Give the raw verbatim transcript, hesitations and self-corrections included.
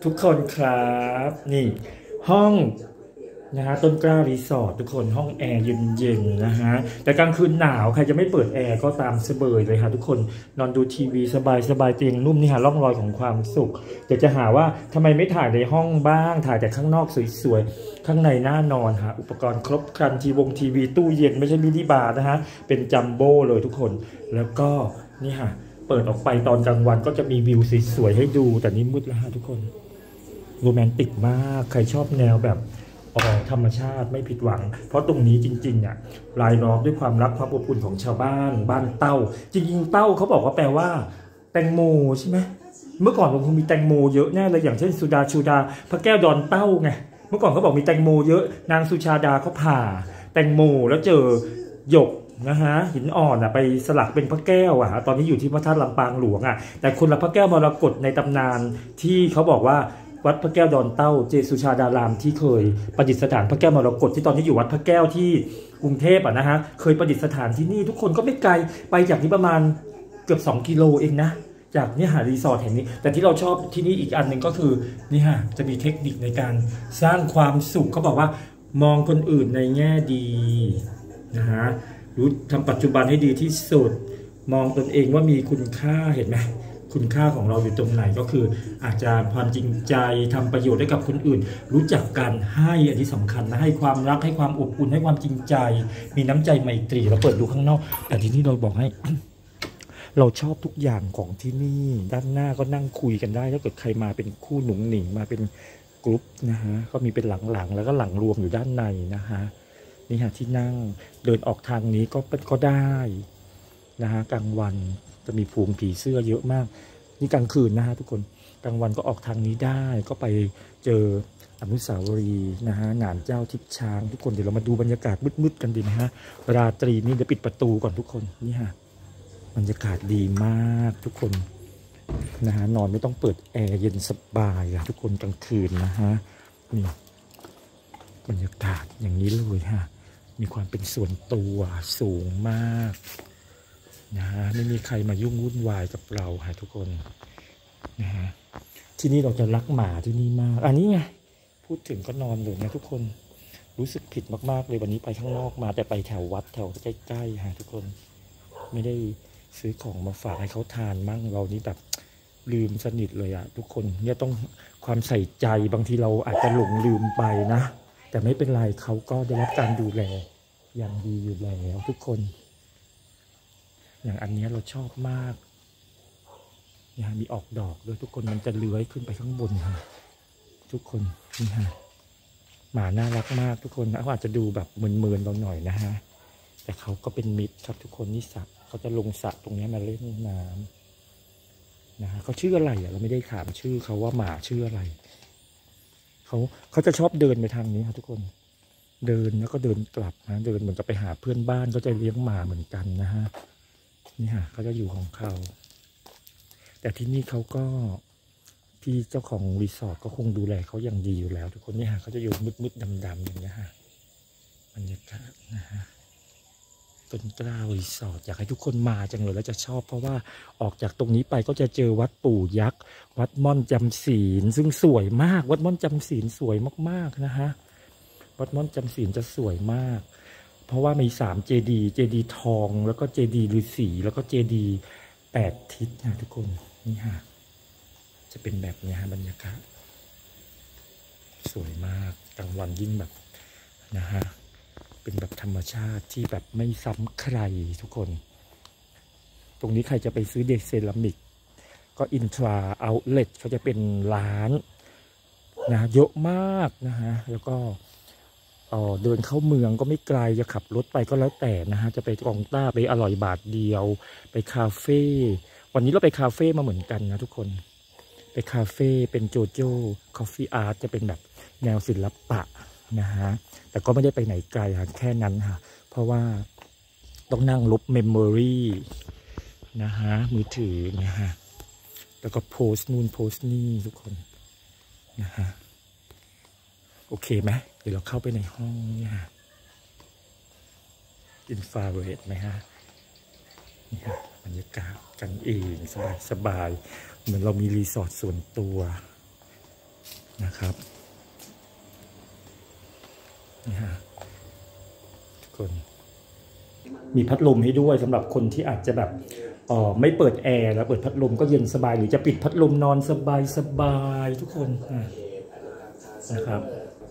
ทุกคนครับนี่ห้องนะฮะต้นกล้ารีสอร์ททุกคนห้องแอร์เย็นๆนะฮะแต่กลางคืนหนาวใครจะไม่เปิดแอร์ก็ตามสบายเลยค่ะทุกคนนอนดูทีวีสบายสบายเตียงนุ่มนี่ฮะร่องรอยของความสุขเดี๋ยวจะหาว่าทำไมไม่ถ่ายในห้องบ้างถ่ายแต่ข้างนอกสวยๆข้างในน่านอนฮะอุปกรณ์ครบครันทีวงทีวีตู้เย็นไม่ใช่มินิบาร์นะฮะเป็นจัมโบ้เลยทุกคนแล้วก็นี่ฮะเปิดออกไปตอนกลางวันก็จะมีวิวสวยๆให้ดูแต่นี่มืดแล้วฮะทุกคนโรแมนติกมากใครชอบแนวแบบอ๋อธรรมชาติไม่ผิดหวังเพราะตรงนี้จริงๆเนี่ยรายล้อมด้วยความรักความอบอุ่นของชาวบ้านบ้านเต้าจริงๆเต้าเขาบอกว่าแปลว่าแตงโมใช่ไหมเมื่อก่อนคงมีแตงโมเยอะแน่เลยอย่างเช่นสุดาชูดาพระแก้วดอนเต้าไงเมื่อก่อนเขาบอกมีแตงโมเยอะนางสุชาดาเขาผ่าแตงโมแล้วเจอหยกนะฮะหินอ่อนอ่ะไปสลักเป็นพระแก้วอ่ะตอนนี้อยู่ที่พระธาตุลำปางหลวงอ่ะแต่คนละพระแก้วมรกตในตำนานที่เขาบอกว่าวัดพระแก้วดอนเต้าเจสุชาดารามที่เคยประดิษฐานพระแก้วมรกตที่ตอนนี้อยู่วัดพระแก้วที่กรุงเทพอ่ะนะฮะเคยประดิษฐานที่นี่ทุกคนก็ไม่ไกลไปจากนี้ประมาณเกือบสองกิโลเองนะจากนี่หารีสอร์ทแห่งนี้แต่ที่เราชอบที่นี่อีกอันหนึ่งก็คือนี่ฮะจะมีเทคนิคในการสร้างความสุขเขาบอกว่ามองคนอื่นในแง่ดีนะฮะรู้ทำปัจจุบันให้ดีที่สุดมองตนเองว่ามีคุณค่าเห็นไหมคุณค่าของเราอยู่ตรงไหนก็คืออาจจะความจริงใจทำประโยชน์ให้กับคนอื่นรู้จักการให้อันที่สำคัญนะให้ความรักให้ความอบอุ่นให้ความจริงใจมีน้ำใจไมตรีเราเปิดดูข้างนอกแต่ที่นี่เราบอกให้ เราชอบทุกอย่างของที่นี่ด้านหน้าก็นั่งคุยกันได้ถ้าเกิดใครมาเป็นคู่หนุ่งหนิงมาเป็นกรุ๊ปนะฮะก็มีเป็นหลังๆแล้วก็หลังรวมอยู่ด้านในนะฮะนี่ฮะที่นั่งเดินออกทางนี้ก็เป็นก็ได้นะฮะกลางวันจะมีฝูงผีเสื้อเยอะมากนี่กลางคืนนะฮะทุกคนกลางวันก็ออกทางนี้ได้ก็ไปเจออนุสาวรีย์นะฮะหนานเจ้าทิพย์ช้างทุกคนเดี๋ยวเรามาดูบรรยากาศมืดๆกันดีไหมฮะราตรีนี่เดี๋ยวปิดประตูก่อนทุกคนนี่ฮะบรรยากาศดีมากทุกคนนะฮะนอนไม่ต้องเปิดแอร์เย็นสบายอะทุกคนกลางคืนนะฮะนี่บรรยากาศอย่างนี้เลยฮะมีความเป็นส่วนตัวสูงมากนะฮะไม่มีใครมายุ่งวุ่นวายกับเราฮะทุกคนนะฮะที่นี่เราจะรักหมาที่นี่มากอันนี้ไงพูดถึงก็นอนเลยนะทุกคนรู้สึกผิดมากๆเลยวันนี้ไปข้างนอกมาแต่ไปแถววัดแถวใกล้ๆฮะทุกคนไม่ได้ซื้อของมาฝากให้เขาทานมั่งเรานี่แบบลืมสนิทเลยอะทุกคนเนี่ยต้องความใส่ใจบางทีเราอาจจะหลงลืมไปนะแต่ไม่เป็นไรเขาก็ได้รับการดูแลอย่างดีอยู่แล้วทุกคนอย่างอันนี้เราชอบมากเนี่ยมีออกดอกด้วยทุกคนมันจะเลื้อยขึ้นไปข้างบนค่ะทุกคนนี่ฮะหมาน่ารักมากทุกคนนะเขาอาจจะดูแบบเมินๆเราหน่อยนะฮะแต่เขาก็เป็นมิตรครับทุกคนนี่สระเขาจะลงสระตรงนี้มาเล่นน้ำนะฮะเขาชื่ออะไรอ่ะเราไม่ได้ถามชื่อเขาว่าหมาชื่ออะไรเขาเขาจะชอบเดินไปทางนี้ครับทุกคนเดินแล้วก็เดินกลับนะเดินเหมือนกับไปหาเพื่อนบ้านก็จะเลี้ยงหมาเหมือนกันนะฮะนี่ฮะเขาจะอยู่ของเขาแต่ที่นี่เขาก็ที่เจ้าของรีสอร์ทก็คงดูแลเขาอย่างดีอยู่แล้วทุกคนนี่ฮะเขาจะอยู่มืดๆดำๆอย่างนี้ฮะบรรยากาศนะฮะต้นกล้ารีสอร์ทอยากให้ทุกคนมาจังเลยแล้วจะชอบเพราะว่าออกจากตรงนี้ไปก็จะเจอวัดปู่ยักษ์วัดม่อนจำศีลซึ่งสวยมากวัดม่อนจำศีลสวยมากๆนะฮะวัดม่อนจำศีลจะสวยมากเพราะว่ามีสามเจดีย์เจดีย์ทองแล้วก็เจดีย์ฤาษีแล้วก็เจดีย์แปดทิศนะทุกคนนี่ฮะจะเป็นแบบนี้ฮะบรรยากาศสวยมากกลางวันยิ่งแบบนะฮะเป็นแบบธรรมชาติที่แบบไม่ซ้ำใครทุกคนตรงนี้ใครจะไปซื้อเด็กเซรามิกก็อินทราเอาท์เล็ตเขาจะเป็นร้านนะเยอะมากนะฮะแล้วก็เออเดินเข้าเมืองก็ไม่ไกลจะขับรถไปก็แล้วแต่นะฮะจะไปกองต้าไปอร่อยบาทเดียวไปคาเฟ่วันนี้เราไปคาเฟ่มาเหมือนกันนะทุกคนไปคาเฟ่เป็นโจโจ้คอฟฟี่อาร์ตจะเป็นแบบแนวศิลปะนะฮะแต่ก็ไม่ได้ไปไหนไกลค่ะแค่นั้นค่ะเพราะว่าต้องนั่งลบเมมโมรีนะฮะมือถือนะฮะแล้วก็โพสต์นู่นโพสต์นี่ทุกคนนะฮะโอเคไหมเดี๋ยวเราเข้าไปในห้องนี่ฮะอินฟราเรดไหมฮะนี่ฮะบรรยากาศกันเองสบายสบายเหมือนเรามีรีสอร์ทส่วนตัวนะครับนี่ฮะทุกคนมีพัดลมให้ด้วยสำหรับคนที่อาจจะแบบเออไม่เปิดแอร์แล้วเปิดพัดลมก็เย็นสบายหรือจะปิดพัดลมนอนสบายสบายทุกคนนะครับ